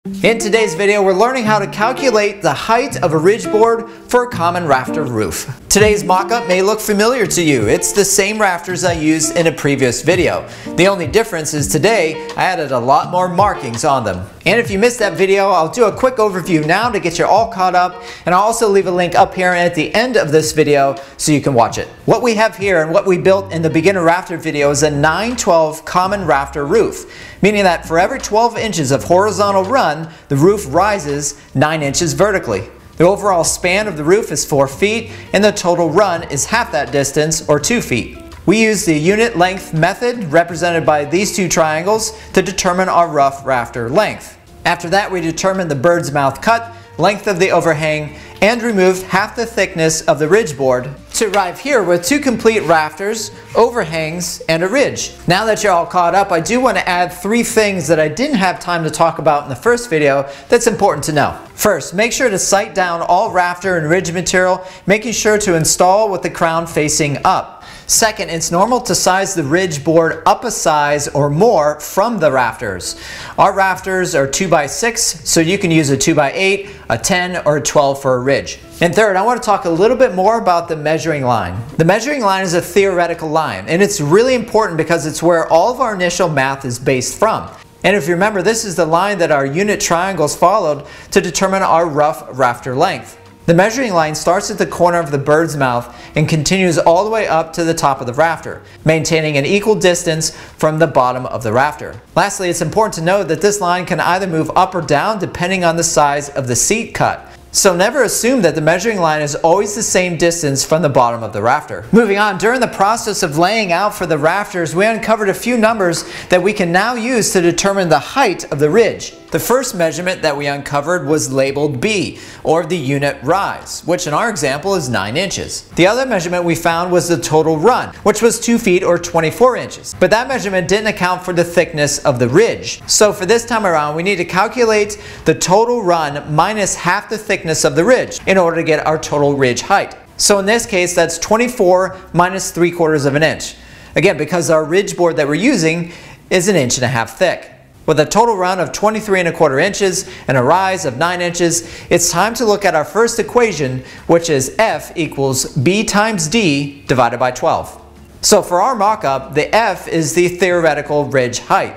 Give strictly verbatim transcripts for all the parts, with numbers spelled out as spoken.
In today's video, we're learning how to calculate the height of a ridge board for a common rafter roof. Today's mock-up may look familiar to you. It's the same rafters I used in a previous video. The only difference is today I added a lot more markings on them. And if you missed that video, I'll do a quick overview now to get you all caught up, and I'll also leave a link up here at the end of this video so you can watch it. What we have here and what we built in the beginner rafter video is a nine twelve common rafter roof, meaning that for every twelve inches of horizontal run, the roof rises nine inches vertically. The overall span of the roof is four feet, and the total run is half that distance, or two feet. We use the unit length method, represented by these two triangles, to determine our rough rafter length. After that, we determine the bird's mouth cut, length of the overhang, and removed half the thickness of the ridge board to arrive here with two complete rafters, overhangs, and a ridge. Now that you're all caught up, I do want to add three things that I didn't have time to talk about in the first video that's important to know. First, make sure to sight down all rafter and ridge material, making sure to install with the crown facing up. Second, it's normal to size the ridge board up a size or more from the rafters. Our rafters are two by six, so you can use a two by eight, a ten, or a twelve for a ridge. And third, I want to talk a little bit more about the measuring line. The measuring line is a theoretical line, and it's really important because it's where all of our initial math is based from. And if you remember, this is the line that our unit triangles followed to determine our rough rafter length. The measuring line starts at the corner of the bird's mouth and continues all the way up to the top of the rafter, maintaining an equal distance from the bottom of the rafter. Lastly, it's important to note that this line can either move up or down depending on the size of the seat cut. So never assume that the measuring line is always the same distance from the bottom of the rafter. Moving on, during the process of laying out for the rafters, we uncovered a few numbers that we can now use to determine the height of the ridge. The first measurement that we uncovered was labeled B, or the unit rise, which in our example is nine inches. The other measurement we found was the total run, which was two feet or twenty-four inches. But that measurement didn't account for the thickness of the ridge. So for this time around, we need to calculate the total run minus half the thickness of the ridge in order to get our total ridge height. So in this case, that's twenty-four minus three quarters of an inch. Again, because our ridge board that we're using is an inch and a half thick. With a total run of twenty-three and a quarter inches and a rise of nine inches, it's time to look at our first equation, which is F equals B times D divided by twelve. So for our mock-up, the F is the theoretical ridge height,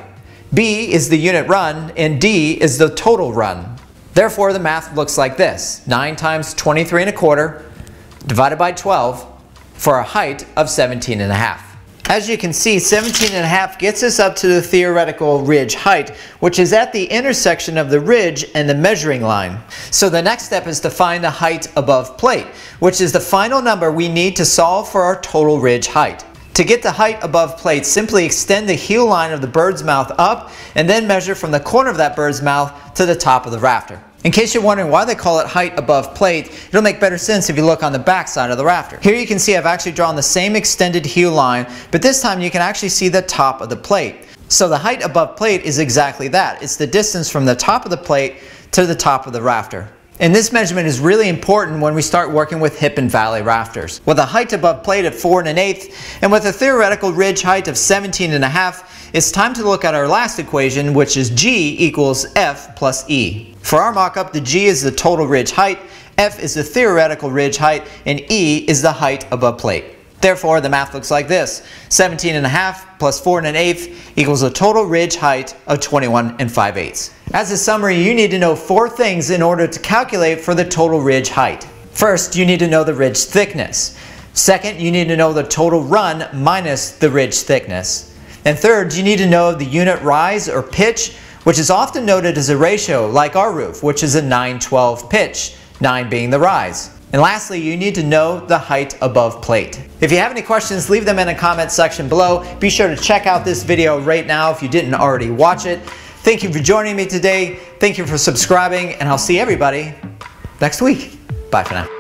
B is the unit run, and D is the total run. Therefore, the math looks like this: nine times twenty-three and a quarter divided by twelve for a height of seventeen and a half. As you can see, seventeen and a half gets us up to the theoretical ridge height, which is at the intersection of the ridge and the measuring line. So the next step is to find the height above plate, which is the final number we need to solve for our total ridge height. To get the height above plate, simply extend the heel line of the bird's mouth up and then measure from the corner of that bird's mouth to the top of the rafter. In case you're wondering why they call it height above plate, it'll make better sense if you look on the back side of the rafter. Here you can see I've actually drawn the same extended heel line, but this time you can actually see the top of the plate. So the height above plate is exactly that. It's the distance from the top of the plate to the top of the rafter. And this measurement is really important when we start working with hip and valley rafters. With a height above plate at four and an eighth, and with a theoretical ridge height of seventeen and a half, it's time to look at our last equation, which is G equals F plus E. For our mock-up, the G is the total ridge height, F is the theoretical ridge height, and E is the height above plate. Therefore, the math looks like this: seventeen and a half plus four and an eighth equals a total ridge height of twenty-one and five eighths. As a summary, you need to know four things in order to calculate for the total ridge height. First, you need to know the ridge thickness. Second, you need to know the total run minus the ridge thickness. And third, you need to know the unit rise or pitch, which is often noted as a ratio like our roof, which is a nine twelve pitch, nine being the rise. And lastly, you need to know the height above plate. If you have any questions, leave them in the comment section below. Be sure to check out this video right now if you didn't already watch it. Thank you for joining me today. Thank you for subscribing, and I'll see everybody next week. Bye for now.